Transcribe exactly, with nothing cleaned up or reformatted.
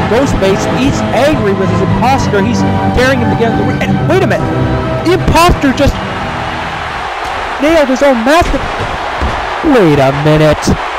Ghostface, he's angry with his imposter. He's daring him to get in the ring. And wait a minute, the imposter just nailed his own mask. Wait a minute.